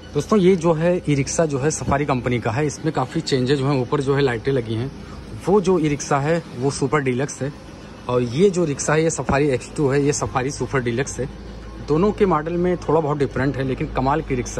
दोस्तों ये जो है ई रिक्शा जो है सफारी कंपनी का है। इसमें काफ़ी चेंजेज जो हैं, ऊपर जो है लाइटें लगी हैं। वो जो ई रिक्शा है वो सुपर डीलक्स है और ये जो रिक्शा है ये सफारी X2 है, ये सफारी सुपर डीलक्स है। दोनों के मॉडल में थोड़ा बहुत डिफरेंट है लेकिन कमाल की रिक्शा